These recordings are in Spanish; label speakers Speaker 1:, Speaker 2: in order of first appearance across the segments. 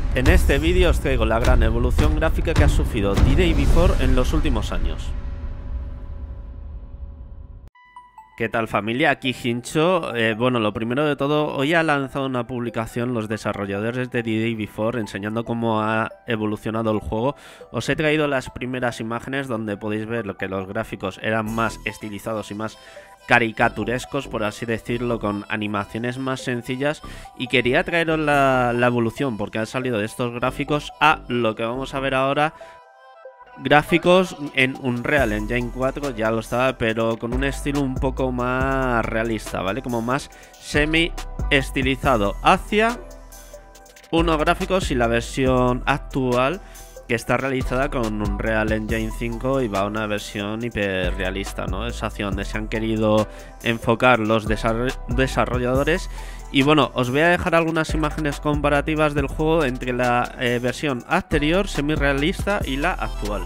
Speaker 1: En este vídeo os traigo la gran evolución gráfica que ha sufrido The Day Before en los últimos años. ¿Qué tal, familia? Aquí Hincho. Bueno, lo primero de todo, hoy ha lanzado una publicación los desarrolladores de The Day Before enseñando cómo ha evolucionado el juego. Os he traído las primeras imágenes donde podéis ver que los gráficos eran más estilizados y más caricaturescos, por así decirlo, con animaciones más sencillas, y quería traeros la evolución porque han salido de estos gráficos a lo que vamos a ver ahora. Gráficos en Unreal Engine 4, ya lo estaba, pero con un estilo un poco más realista, ¿vale? Como más semi-estilizado hacia unos gráficos y la versión actual que está realizada con Unreal Engine 5 y va a una versión hiperrealista, ¿no? Es hacia donde se han querido enfocar los desarrolladores. Y bueno, os voy a dejar algunas imágenes comparativas del juego entre la versión anterior, semi-realista, y la actual.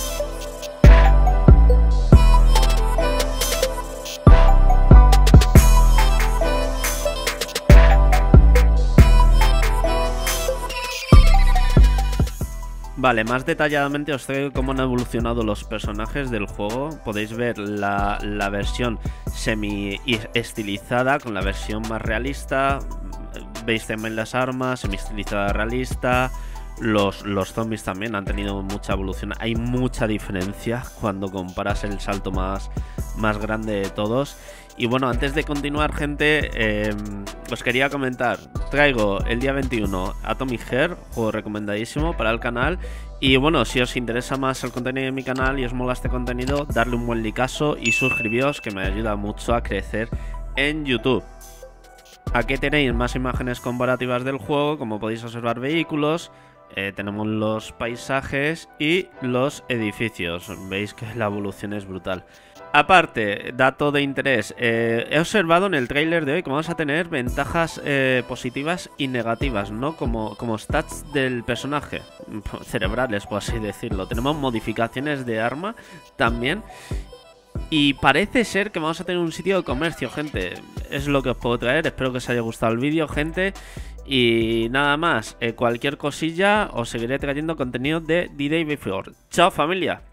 Speaker 1: Vale, más detalladamente os traigo cómo han evolucionado los personajes del juego. Podéis ver la versión semi-estilizada con la versión más realista. Veis también las armas, semi-estilizada realista. Los zombies también han tenido mucha evolución. Hay mucha diferencia cuando comparas el salto más grande de todos. Y bueno, antes de continuar, gente, os quería comentar. Traigo el día 21 Atomic Heart, juego recomendadísimo para el canal. Y bueno, si os interesa más el contenido de mi canal y os mola este contenido, darle un buen likeazo y suscribíos, que me ayuda mucho a crecer en YouTube. Aquí tenéis más imágenes comparativas del juego, como podéis observar vehículos. Tenemos los paisajes y los edificios. Veis que la evolución es brutal. Aparte, dato de interés, he observado en el tráiler de hoy que vamos a tener ventajas positivas y negativas, ¿no? Como stats del personaje, cerebrales, por así decirlo. Tenemos modificaciones de arma también. Y parece ser que vamos a tener un sitio de comercio, gente. Es lo que os puedo traer. Espero que os haya gustado el vídeo, gente. Y nada más, cualquier cosilla os seguiré trayendo contenido de The Day Before. ¡Chao, familia!